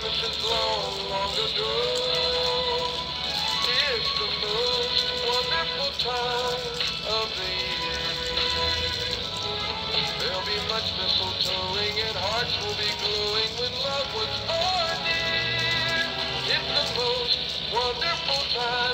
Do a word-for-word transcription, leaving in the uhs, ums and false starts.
Christmases long, long ago. It's the most wonderful time of the year. There'll be much mistletoeing and hearts will be glowing when loved ones are near. It's the most wonderful time.